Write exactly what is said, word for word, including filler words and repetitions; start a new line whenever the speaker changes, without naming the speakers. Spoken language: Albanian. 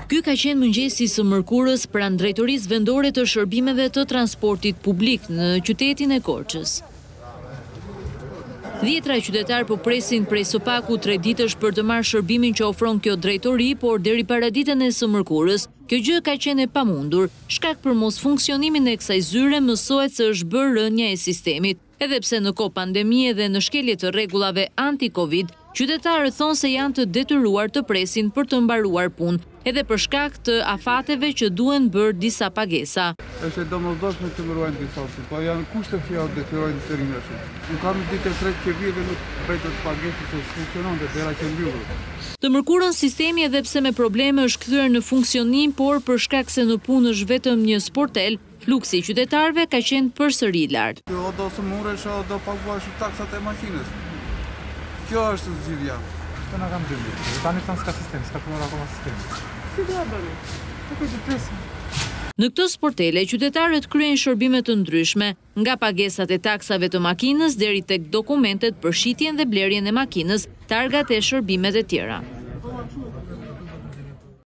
Ky ka qenë mëngjesi së mërkurës pranë Drejtorisë Vendore të Shërbimeve të Transportit Publik në qytetin e Korçës. Dhjetëra qytetarë po presin prej së paku tre ditësh për të marrë shërbimin që ofron kjo drejtori, por deri paraditen e së mërkurës, kjo gjë ka qenë e pamundur. Shkak për mosfunksionimin e kësaj zyre mësohet se është bërë rënja e sistemit. Edhe pse në kohë pandemie dhe në shkelje të rregullave anti-Covid, qytetarët thonë se janë të detyruar të presin për të mbaruar punë, edhe për shkak të afateve që duhen bërë disa pagesa.
Është e domosdoshme të mbarojnë disa, po janë kushte që janë detyrojnë të rinjëshin. Nuk kam ditë të tretë që vjen dhe nuk bëjtë të pagesë se funksionon dhe dera që mbyllur.
Të mërkurën sistemi edhe pse me probleme është kthyer në funksionim, por për shkak se në punë është vetëm një sportel, fluksi i qytetarëve ka qenë përsëri i lartë.
O do së muresh, o do paguash taksat e makinës. Kjo është zgjidhja.
Të na kam dëmë. Tani tani s'ka sistem, s'ka punuar akoma sistemi.
Si do ta bëni? Nuk e di presin.
Në këtë sportele, qytetarët kryejnë shërbime të ndryshme, nga pagesat e taksave të makinës deri tek dokumentet për shitjen dhe blerjen e makinës, targat e shërbimet e tjera.